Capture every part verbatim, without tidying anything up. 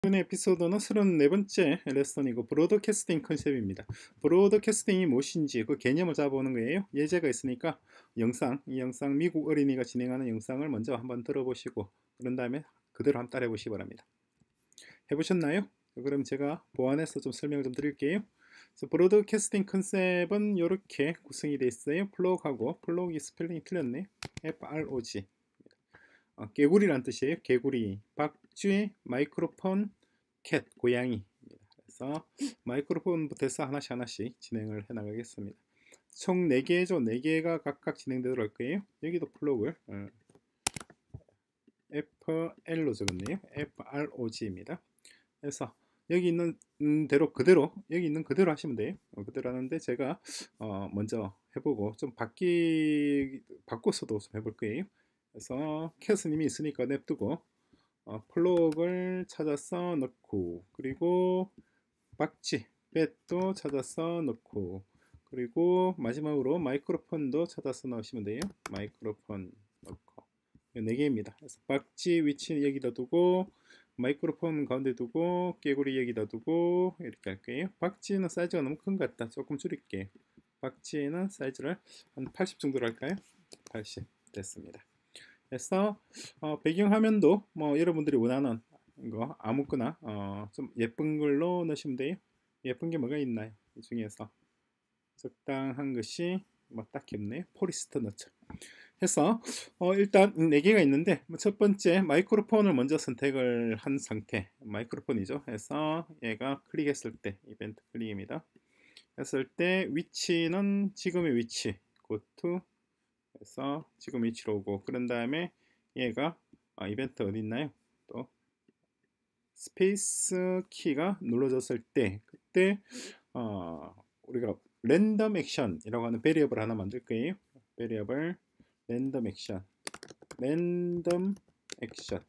이번의 에피소드는 서른네 번째 레슨이고 브로드캐스팅 컨셉입니다. 브로드캐스팅이 무엇인지 그 개념을 잡아보는 거예요. 예제가 있으니까 영상, 이 영상 미국 어린이가 진행하는 영상을 먼저 한번 들어보시고 그런 다음에 그대로 한번 따라해 보시기 바랍니다. 해보셨나요? 그럼 제가 보완해서 좀 설명을 좀 드릴게요. 브로드캐스팅 컨셉은 이렇게 구성이 되어 있어요. 플로그하고 플로그 스펠링이 틀렸네. 에프 알 오 지 어, 개구리란 뜻이에요. 개구리. 박쥐, 마이크로폰, 캣, 고양이. 그래서 마이크로폰부터 해서 하나씩 하나씩 진행을 해 나가겠습니다. 총 네 개죠. 네 개가 각각 진행되도록 할 거예요. 여기도 플로그 어, 에프 엘로 적었네요. 에프 알 오 지입니다. 그래서 여기 있는 대로 그대로 여기 있는 그대로 하시면 돼요. 어, 그대로 하는데 제가 어, 먼저 해보고 좀 바뀌 바꿔서도 좀 해볼 거예요. 그래서 캐스님이 있으니까 냅두고 어, 플로그를 찾아서 넣고 그리고 박쥐, 뱃도 찾아서 넣고 그리고 마지막으로 마이크로폰도 찾아서 넣으시면 돼요. 마이크로폰 넣고 네 개입니다. 그래서 박쥐 위치는 여기다 두고 마이크로폰 가운데 두고 깨구리 여기다 두고 이렇게 할게요. 박쥐는 사이즈가 너무 큰 것 같다. 조금 줄일게요. 박쥐는 사이즈를 한 팔십 정도로 할까요? 팔십 됐습니다. 그래서 어, 배경화면도 뭐 여러분들이 원하는 거 아무거나 어, 좀 예쁜 걸로 넣으시면 돼요. 예쁜 게 뭐가 있나요? 이 중에서 적당한 것이 뭐 딱히 없네요. 포리스트 넣죠. 해서 어, 일단 네 개가 있는데 첫 번째 마이크로폰을 먼저 선택을 한 상태 마이크로폰이죠. 해서 얘가 클릭했을 때 이벤트 클릭입니다. 했을 때 위치는 지금의 위치 고투 해서 지금 위치로 오고 그런 다음에 얘가 아, 이벤트 어디 있나요? 또 스페이스 키가 눌러졌을 때 그때 어, 우리가 랜덤 액션이라고 하는 베리어블 하나 만들 거예요. 베리어블 랜덤 액션 랜덤 액션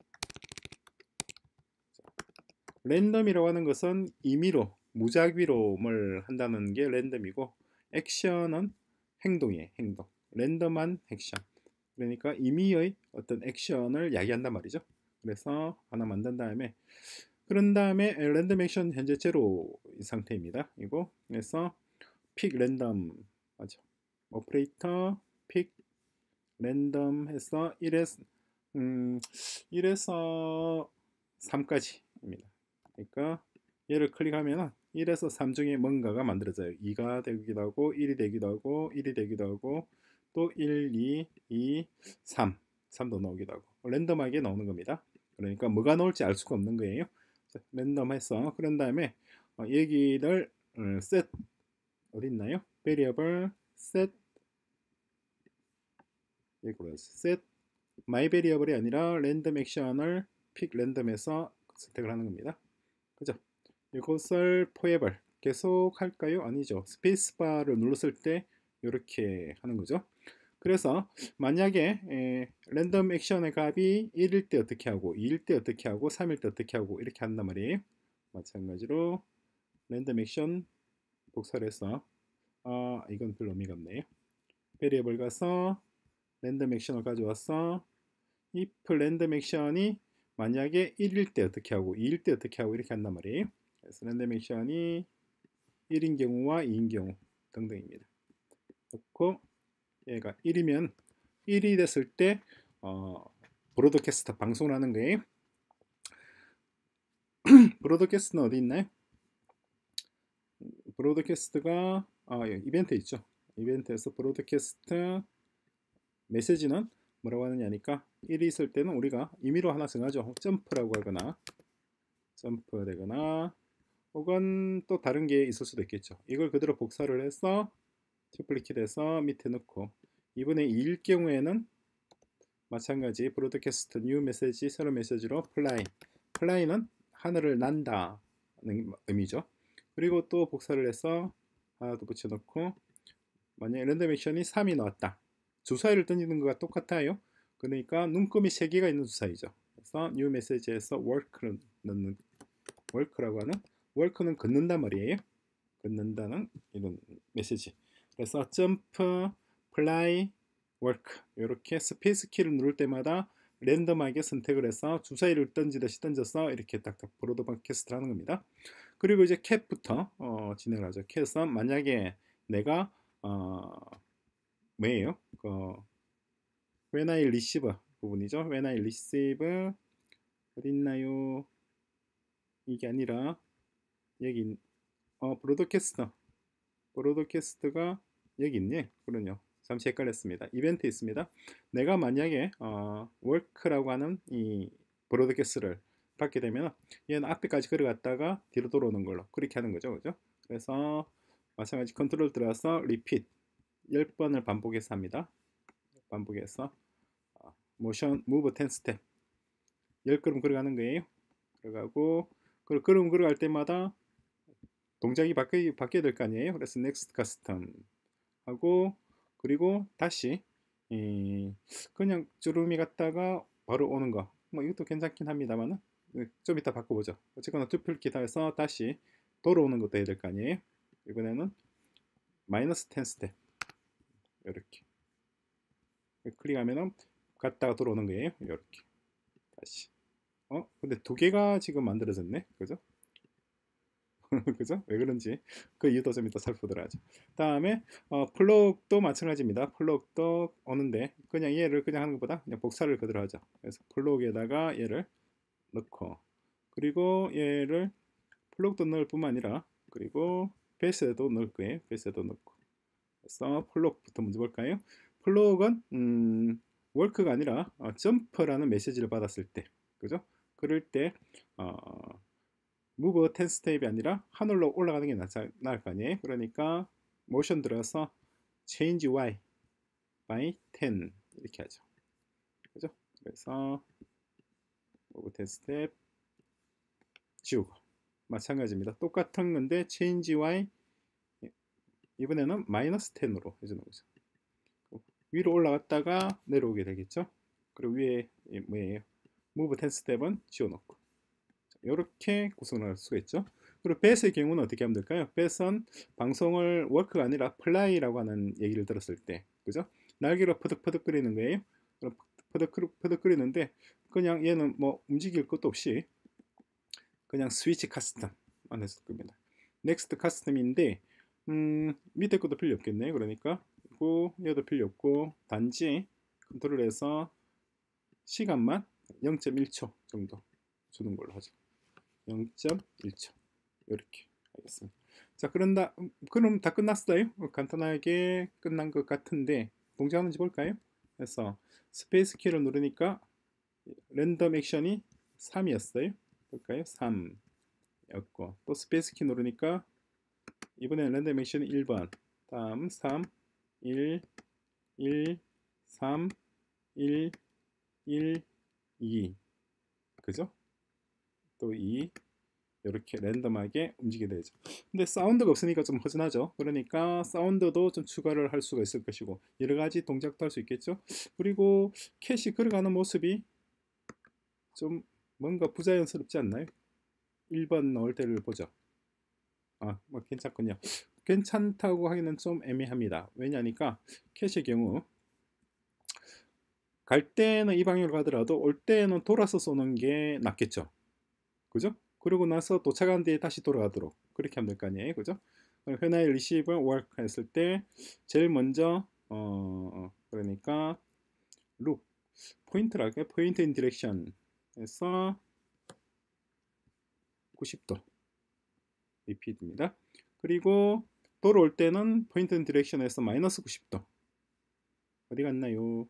랜덤이라고 하는 것은 임의로 무작위로뭘 한다는 게 랜덤이고 액션은 행동이에요. 행동 랜덤한 액션 그러니까 임의의 어떤 액션을 야기한단 말이죠. 그래서 하나 만든 다음에 그런 다음에 랜덤 액션 현재 제로 상태입니다. 이거 그래서 픽 랜덤 맞죠? 오퍼레이터 픽 랜덤 해서 일에서 음, 일에서 삼까지입니다. 그러니까 얘를 클릭하면 일에서 삼 중에 뭔가가 만들어져요. 이가 되기도 하고 일이 되기도 하고 일이 되기도 하고 또 일, 이, 이, 삼, 삼도 나오기도 하고 랜덤하게 나오는 겁니다. 그러니까 뭐가 나올지 알 수가 없는 거예요. 랜덤해서 그런 다음에 어, 얘기를 어, set 어디 있나요? variable set 이거로 set my variable이 아니라 랜덤 액션을 픽 랜덤에서 선택을 하는 겁니다. 그죠? 이것을 forever 계속 할까요? 아니죠. 스페이스바를 눌렀을 때 이렇게 하는 거죠. 그래서 만약에 에, 랜덤 액션의 값이 일일 때 어떻게 하고 이일 때 어떻게 하고 삼일 때 어떻게 하고 이렇게 한단 말이에요. 마찬가지로 랜덤 액션 복사를 해서 아 이건 별로 의미가 없네요. 베리어블 가서 랜덤 액션을 가져와서 if 랜덤 액션이 만약에 일일 때 어떻게 하고 이일 때 어떻게 하고 이렇게 한단 말이에요. 그래서 랜덤 액션이 일인 경우와 이인 경우 등등입니다. 넣고 얘가 일이면 일이 됐을 때 어, 브로드캐스트 방송을 하는 거예요. 브로드캐스트는 어디 있나요? 브로드캐스트가 아, 이벤트 있죠. 이벤트에서 브로드캐스트 메시지는 뭐라고 하느냐니까 일이 있을 때는 우리가 임의로 하나 정하죠. 점프라고 하거나 점프 되거나 혹은 또 다른 게 있을 수도 있겠죠. 이걸 그대로 복사를 해서 트플리킷해서 밑에 넣고 이번에 이일 경우에는 마찬가지 브로드캐스트 뉴 메시지 새로운 메시지로 플라이 플라이는 하늘을 난다는 의미죠. 그리고 또 복사를 해서 하나 더 붙여놓고 만약에 랜덤 액션이 삼이 나왔다. 주사위를 던지는 것과 똑같아요. 그러니까 눈금이 세 개가 있는 주사위죠. 그래서 뉴 메시지에서 work를 넣는 work라고 하는 work는 걷는단 말이에요. 걷는다는 이런 메시지. 그래서 점프, 플라이, 워크 이렇게 스페이스 키를 누를 때마다 랜덤하게 선택을 해서 주사위를 던지듯이 던져서 이렇게 딱딱 브로드캐스트를 하는 겁니다. 그리고 이제 캣부터 어, 진행을 하죠. 캣은 만약에 내가 어, 뭐예요? 그 when I receive 부분이죠. when I receive 어디 있나요? 이게 아니라 여기 어 브로드캐스터 브로드캐스트가 여기 있네. 그러요. 잠시 헷갈렸습니다. 이벤트 있습니다. 내가 만약에 어, work라고 하는 이 브로드캐스트를 받게 되면 얘는 앞에까지 걸어갔다가 뒤로 돌아오는 걸로 그렇게 하는 거죠. 그죠? 그래서 마찬가지 컨트롤 들어가서 repeat 열 번을 반복해서 합니다. 반복해서 모션 무브 텐 스텝 열 걸음 걸어가는 거예요. 걸어가고 그 걸음 걸어갈 때마다 동작이 바뀌, 바뀌어야 될 거 아니에요. 그래서 next custom 하고 그리고 다시 이, 그냥 주름이 갔다가 바로 오는 거 뭐 이것도 괜찮긴 합니다만은 좀 이따 바꿔보죠. 어쨌거나 두플 기타에서 다시 돌아오는 것도 해야 될 거 아니에요. 이번에는 마이너스 텐 스텝 이렇게 클릭하면은 갔다가 돌아오는 거예요. 이렇게 다시 어 근데 두 개가 지금 만들어졌네. 그죠? 그죠? 왜 그런지 그 이유도 좀 이따 살펴보도록 하죠. 다음에 어, 플럭도 마찬가지입니다. 플럭도 오는데 그냥 얘를 그냥 하는 것보다 그냥 복사를 그대로 하죠. 그래서 플럭에다가 얘를 넣고 그리고 얘를 플럭도 넣을 뿐만 아니라 그리고 베이스에도 넣을 거예요. 베이스에도 넣고 그래서 플럭부터 먼저 볼까요? 플럭은 음, 월크가 아니라 어, 점프라는 메시지를 받았을 때 그죠? 그럴 때 어, 무브 텐 스텝이 아니라 하늘로 올라가는 게 낫, 나을 거 아니에요. 그러니까 모션 들어서 change y by 텐 이렇게 하죠. 그죠? 그래서 무브 텐 스텝 지우고 마찬가지입니다. 똑같은 건데 change y 이번에는 마이너스 텐으로 해주는 거죠. 위로 올라갔다가 내려오게 되겠죠. 그리고 위에 뭐예요? 무브 텐 스텝은 지워놓고 이렇게 구성을 할 수가 있죠. 그리고 뱃의 경우는 어떻게 하면 될까요? 뱃은 방송을 워크가 아니라 플라이라고 하는 얘기를 들었을 때 그죠? 날개로 퍼득퍼득거리는 거예요. 퍼득퍼득거리는데 그냥 얘는 뭐 움직일 것도 없이 그냥 스위치 카스텀만 했을 겁니다. 넥스트 카스텀인데 음, 밑에 것도 필요 없겠네요. 그러니까 그리고 얘도 필요 없고 단지 컨트롤해서 시간만 영 점 일 초 정도 주는 걸로 하죠. 영 점 일 초 이렇게 하겠습니다. 자 그런다 그럼 다 끝났어요. 간단하게 끝난 것 같은데 동작 한번 볼까요? 그래서 스페이스 키를 누르니까 랜덤 액션이 삼이었어요. 볼까요? 삼이었고 또 스페이스 키 누르니까 이번엔 랜덤 액션이 일 번 다음 삼, 일, 일, 삼, 일, 일, 이 그죠? 또 이 이렇게 랜덤하게 움직이게 되죠. 근데 사운드가 없으니까 좀 허전하죠. 그러니까 사운드도 좀 추가를 할 수가 있을 것이고 여러 가지 동작도 할 수 있겠죠. 그리고 캣이 걸어가는 모습이 좀 뭔가 부자연스럽지 않나요? 일 번 넣을 때를 보죠. 아, 뭐 괜찮군요. 괜찮다고 하기는 좀 애매합니다. 왜냐니까 캣의 경우 갈 때는 이 방향으로 가더라도 올 때는 돌아서 쏘는 게 낫겠죠. 그죠? 그러고 나서 도착한 뒤에 다시 돌아가도록 그렇게 하면 될 거 아니에요. 그죠? when I receive work 했을 때 제일 먼저 어 그러니까 look 포인트라 할까요? 포인트 인 디렉션 에서 구십 도 리피트입니다. 그리고 돌아올 때는 포인트 인 디렉션에서 마이너스 구십 도 어디 갔나요?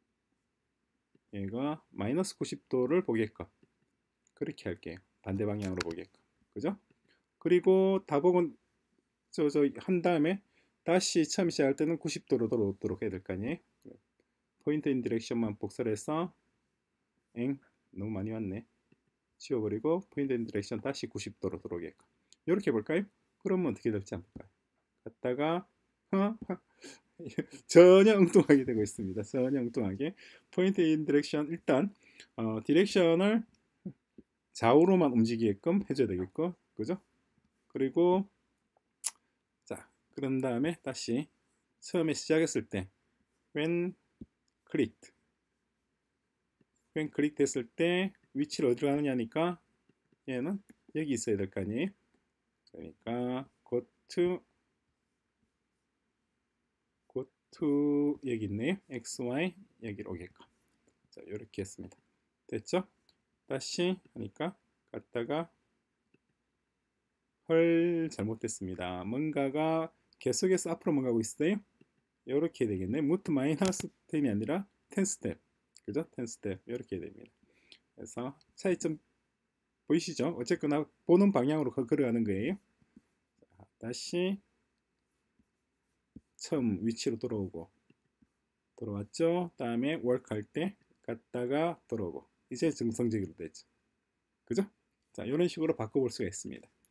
얘가 마이너스 구십 도를 보게끔 그렇게 할게요. 반대 방향으로 보게끔 그죠? 그리고 다복은 저 저 한 다음에 다시 처음 시작할 때는 구십 도로 돌아오도록 해야 될 거 아니에요? 포인트 인 디렉션만 복사를 해서 엥 너무 많이 왔네. 지워버리고 포인트 인 디렉션 다시 구십 도로 들어오게끔 이렇게 해볼까요? 그러면 어떻게 될지 한번 볼까요? 갔다가 전혀 엉뚱하게 되고 있습니다. 전혀 엉뚱하게 포인트 인 디렉션 일단 어, 디렉션을 좌우로만 움직이게끔 해줘야 되겠고 그죠? 그리고 자 그런 다음에 다시 처음에 시작했을 때 when clicked 펜 클릭됐을 때 위치를 어디로 가느냐니까 얘는 여기 있어야 될 거 아니에요. 그러니까 go to go to 여기 있네요. xy 여기로 오게끔. 자, 이렇게 했습니다. 됐죠? 다시 하니까 갔다가 헐 잘못됐습니다. 뭔가가 계속해서 앞으로 뭔가 가고 있어요. 이렇게 되겠네. 무트 마이너스 스텝이 아니라 텐 스텝. 그죠? 텐 스텝. 이렇게 됩니다. 그래서 차이점 보이시죠? 어쨌거나 보는 방향으로 걸어가는 거예요. 자, 다시 처음 위치로 돌아오고 돌아왔죠? 다음에 워크 할 때 갔다가 돌아오고 이제 정상적으로 됐죠. 그죠? 자, 이런 식으로 바꿔볼 수가 있습니다.